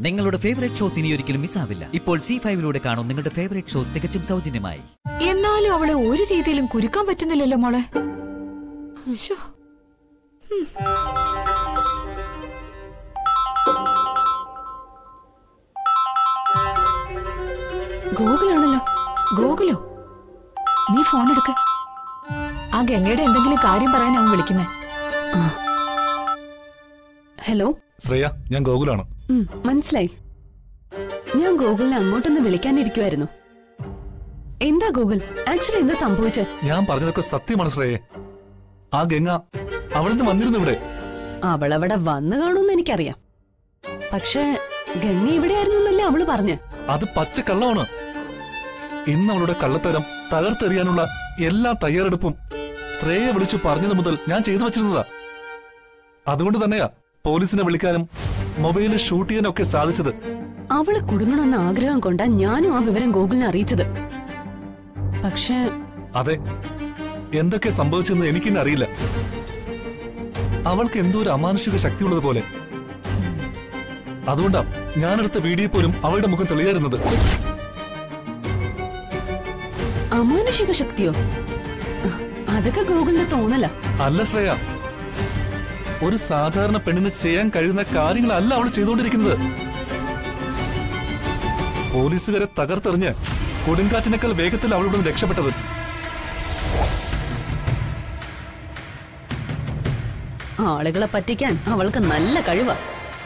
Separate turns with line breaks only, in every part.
നിങ്ങളുടെ favourite shows ഇനി ഒരിക്കലും മിസ്സാവില്ല. ഇപ്പോൾ C5-ലൂടെ കാണും നിങ്ങളുടെ ഫേവറേറ്റ് ഷോസ് തികച്ചും സൗജന്യമായി.
എന്നാലും അവളെ ഒരു രീതിയിലും കുരുക്കാൻ പറ്റുന്നില്ലല്ലോ മോളെ.
ഗോകുലാണല്ലോ.
ഗോകുലോ, നീ ഫോൺ എടുക്ക. ആ ഗംഗയുടെ എന്തെങ്കിലും കാര്യം പറയാൻ അവൻ വിളിക്കുന്നേ.
ഹലോ
ശ്രേയ, ഞാൻ ഗോകുലാണ്.
മനസ്സിലായി. ഞാൻ ഗോകുലിനെ അങ്ങോട്ടൊന്ന് വിളിക്കാനിരിക്കുമായിരുന്നു. എന്താ ഗോകുൽ, ആക്ച്വലി എന്താ സംഭവിച്ചേ?
ഞാൻ പറഞ്ഞതൊക്കെ സത്യമാണ് ശ്രേയെ. ആ ഗംഗ അവിടുന്ന് വന്നിരുന്നു ഇവിടെ.
അവളവിടെ വന്നു കാണുമെന്ന് എനിക്കറിയാം. പക്ഷേ ഗംഗ ഇവിടെയായിരുന്നു എന്നല്ലേ അവള് പറഞ്ഞ്?
അത് പച്ച കള്ളമാണ്. ഇന്ന് അവളുടെ കള്ളത്തരം തകർത്തെറിയാനുള്ള എല്ലാ തയ്യാറെടുപ്പും ശ്രേയെ വിളിച്ചു പറഞ്ഞത് മുതൽ ഞാൻ ചെയ്തു വച്ചിരുന്നതാ. അതുകൊണ്ട് തന്നെയാ പോലീസിനെ വിളിക്കാനും മൊബൈലിൽ ഷൂട്ട് ചെയ്യാനൊക്കെ സാധിച്ചത്.
അവള് കുടുങ്ങണമെന്ന ആഗ്രഹം കൊണ്ടാ ഞാനും ആ വിവരം ഗോകുലിനെ അറിയിച്ചത്. പക്ഷേ
അതെ, എന്തൊക്കെ സംഭവിച്ചെന്ന് എനിക്കിന്നെ അറിയില്ല. അവൾക്ക് എന്തോ ഒരു അമാനുഷിക ശക്തിയുള്ളത് പോലെ. അതുകൊണ്ടാ ഞാനെടുത്ത വീഡിയോ പോലും അവളുടെ മുഖം തെളിയായിരുന്നത്.
അമാനുഷിക ശക്തിയോ? അതൊക്കെ ഗോകുലിന്റെ തോന്നല.
അല്ല ശ്രേയ, ഒരു സാധാരണ പെണ്ണിന് ചെയ്യാൻ കഴിയുന്ന കാര്യങ്ങളല്ല അവൾ ചെയ്തുകൊണ്ടിരിക്കുന്നത്. പോലീസുകാരെ തകർത്തെറിഞ്ഞ് കൊടുങ്കാറ്റിനേക്കാൾ വേഗത്തിൽ അവളിവിടെ നിന്ന് രക്ഷപ്പെട്ടത്.
ആളുകളെ പറ്റിക്കാൻ അവൾക്ക് നല്ല കഴിവാ.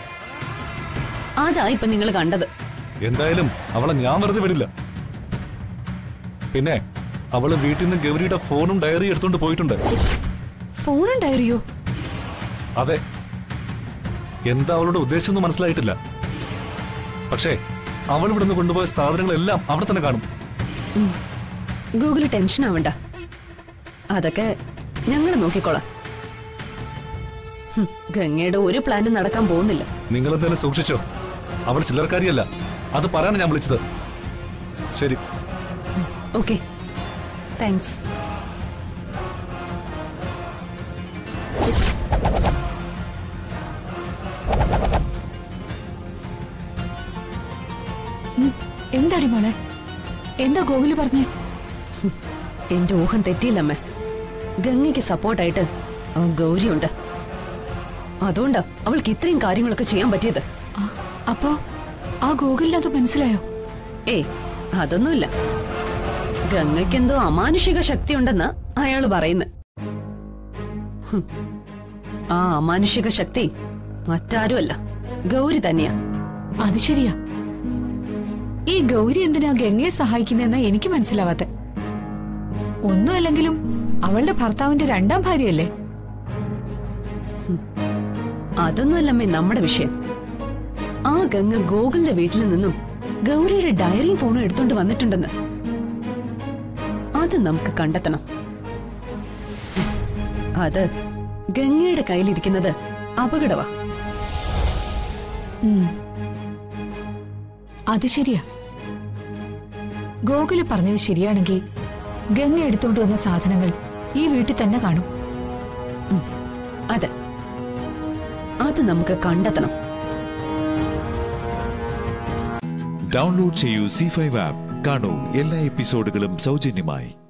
അതാ ഇപ്പൊ നിങ്ങൾ കണ്ടത്.
എന്തായാലും അവളെ ഞാൻ വെറുതെ വിടില്ല. പിന്നെ അവള് വീട്ടിൽ നിന്ന് ഗൗരിയുടെ ഫോണും ഡയറിയും എടുത്തോണ്ട് പോയിട്ടുണ്ട്.
ഫോണും ഡയറിയോ?
അതെ. എന്താ അവളുടെ ഉദ്ദേശം ഒന്നും മനസ്സിലായിട്ടില്ല. പക്ഷേ അവൾ ഇവിടുന്ന് കൊണ്ടുപോയ സാധനങ്ങളെല്ലാം അവിടെ തന്നെ കാണും.
ഗൂഗിള് ടെൻഷൻ ആവണ്ട, അതൊക്കെ ഞങ്ങൾ നോക്കിക്കോളാം. ഗംഗയുടെ ഒരു പ്ലാനും നടക്കാൻ പോകുന്നില്ല.
നിങ്ങൾ എന്തായാലും സൂക്ഷിച്ചോ. അവൾ ചില്ലറക്കാരിയല്ല, അത് പറയാനാണ് ഞാൻ വിളിച്ചത്. ശരി,
ഓക്കെ, താങ്ക്സ്.
എന്താടി മോളെ, എന്താ ഗോകുല് പറഞ്ഞേ?
എന്റെ ഊഹം തെറ്റിയില്ലമ്മേ. ഗംഗയ്ക്ക് സപ്പോർട്ടായിട്ട് ഗൗരിയുണ്ട്. അതുകൊണ്ടാ അവൾക്ക് ഇത്രയും കാര്യങ്ങളൊക്കെ ചെയ്യാൻ പറ്റിയത്.
അപ്പോ ആ ഗോകുലിന് അത് മനസ്സിലായോ?
ഏയ്, അതൊന്നുമില്ല. ഗംഗയ്ക്കെന്തോ അമാനുഷിക ശക്തി ഉണ്ടെന്ന് അയാള് പറയുന്നു. ആ അമാനുഷിക ശക്തി മറ്റാരുമല്ല, ഗൗരി തന്നെയാ.
അത് ശരിയാ. ഈ ഗൗരി എന്തിനാ ഗംഗയെ സഹായിക്കുന്നതെന്നാ എനിക്ക് മനസ്സിലാവാത്തെ. ഒന്നുമല്ലെങ്കിലും അവളുടെ ഭർത്താവിന്റെ രണ്ടാം ഭാര്യയല്ലേ?
അതൊന്നുമല്ലമ്മേ നമ്മുടെ വിഷയം. ആ ഗംഗ ഗോകുലിന്റെ വീട്ടിൽ നിന്നും ഗൗരിയുടെ ഡയറിയും ഫോണും എടുത്തോണ്ട് വന്നിട്ടുണ്ടെന്ന്. അത് നമുക്ക് കണ്ടെത്തണം. അത് ഗംഗയുടെ കയ്യിലിരിക്കുന്നത് അപകടവാ.
അത് ശരിയാ. ഗോകുല് പറഞ്ഞത് ശരിയാണെങ്കിൽ ഗംഗ എടുത്തോണ്ട് വന്ന സാധനങ്ങൾ ഈ വീട്ടിൽ തന്നെ കാണും.
അതെ, അത് നമുക്ക് കണ്ടെത്തണം.
ഡൗൺലോഡ് ചെയ്യൂ C5 ആപ്പ്. കാണൂ എല്ലാ എപ്പിസോഡുകളും സൗജന്യമായി.